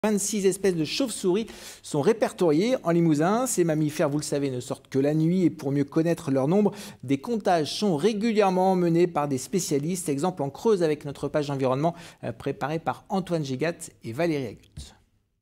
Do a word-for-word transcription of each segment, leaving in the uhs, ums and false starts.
vingt-six espèces de chauves-souris sont répertoriées en Limousin. Ces mammifères, vous le savez, ne sortent que la nuit et pour mieux connaître leur nombre, des comptages sont régulièrement menés par des spécialistes. Exemple en Creuse avec notre page environnement préparée par Antoine Gigat et Valérie Agut.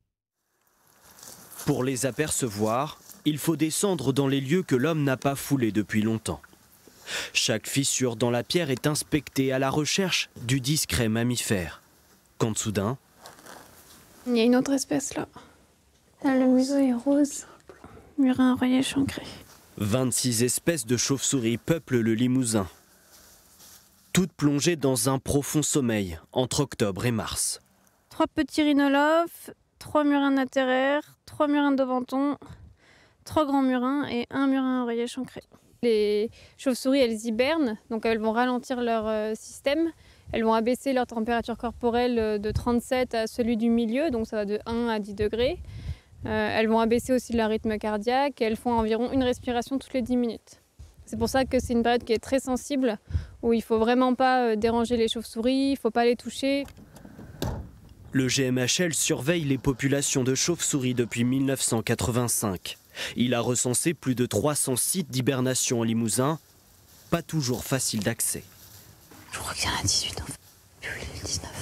Pour les apercevoir, il faut descendre dans les lieux que l'homme n'a pas foulés depuis longtemps. Chaque fissure dans la pierre est inspectée à la recherche du discret mammifère. Quand soudain... Il y a une autre espèce là. Là le museau est rose. Murin oreiller chancré. vingt-six espèces de chauves-souris peuplent le Limousin. Toutes plongées dans un profond sommeil entre octobre et mars. Trois petits rhinolophes, trois murins nattéraires, trois murins d'Aubenton, trois grands murins et un murin oreiller chancré. Les chauves-souris, elles hibernent, donc elles vont ralentir leur euh, système. Elles vont abaisser leur température corporelle de trente-sept à celui du milieu, donc ça va de un à dix degrés. Euh, elles vont abaisser aussi leur rythme cardiaque et elles font environ une respiration toutes les dix minutes. C'est pour ça que c'est une période qui est très sensible, où il ne faut vraiment pas déranger les chauves-souris, il ne faut pas les toucher. Le G M H L surveille les populations de chauves-souris depuis mille neuf cent quatre-vingt-cinq. Il a recensé plus de trois cents sites d'hibernation en Limousin, pas toujours facile d'accès. Je crois qu'il y en a dix-huit en fait. Oui, le dix-neuf.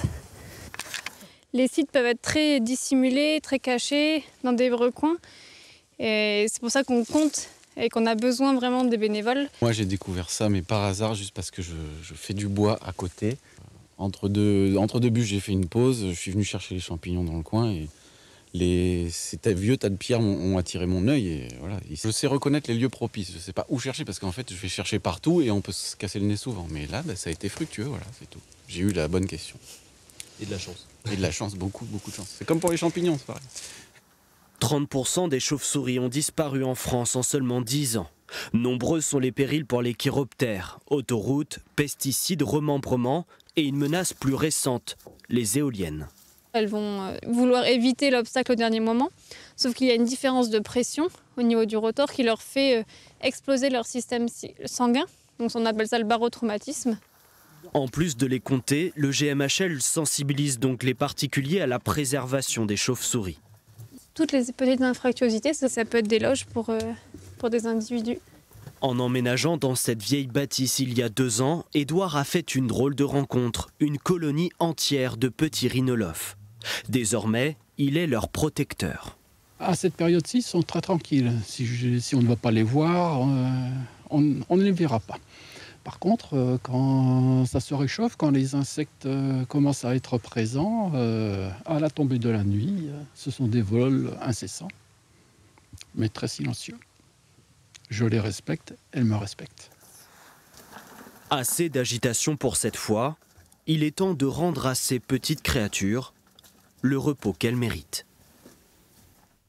Les sites peuvent être très dissimulés, très cachés, dans des recoins. Et c'est pour ça qu'on compte et qu'on a besoin vraiment des bénévoles. Moi j'ai découvert ça, mais par hasard, juste parce que je, je fais du bois à côté. Entre deux, entre deux bûches, j'ai fait une pause, je suis venu chercher les champignons dans le coin et les, ces vieux tas de pierres ont attiré mon œil. Et voilà. Je sais reconnaître les lieux propices, je ne sais pas où chercher parce qu'en fait je vais chercher partout et on peut se casser le nez souvent. Mais là, bah, ça a été fructueux, voilà, c'est tout. J'ai eu la bonne question. Et de la chance. Et de la chance, beaucoup, beaucoup de chance. C'est comme pour les champignons, c'est pareil. trente pour cent des chauves-souris ont disparu en France en seulement dix ans. Nombreux sont les périls pour les chiroptères, autoroutes, pesticides, remembrements et une menace plus récente, les éoliennes. Elles vont vouloir éviter l'obstacle au dernier moment, sauf qu'il y a une différence de pression au niveau du rotor qui leur fait exploser leur système sanguin, donc on appelle ça le barotraumatisme. En plus de les compter, le G M H L sensibilise donc les particuliers à la préservation des chauves-souris. Toutes les petites infractuosités, ça, ça peut être des loges pour, euh, pour des individus. En emménageant dans cette vieille bâtisse il y a deux ans, Édouard a fait une drôle de rencontre, une colonie entière de petits rhinolophes. Désormais, il est leur protecteur. À cette période-ci, ils sont très tranquilles. Si, je, si on ne va pas les voir, euh, on, on ne les verra pas. Par contre, euh, quand ça se réchauffe, quand les insectes euh, commencent à être présents, euh, à la tombée de la nuit, euh, ce sont des vols incessants, mais très silencieux. Je les respecte, elles me respectent. Assez d'agitation pour cette fois. Il est temps de rendre à ces petites créatures le repos qu'elles méritent.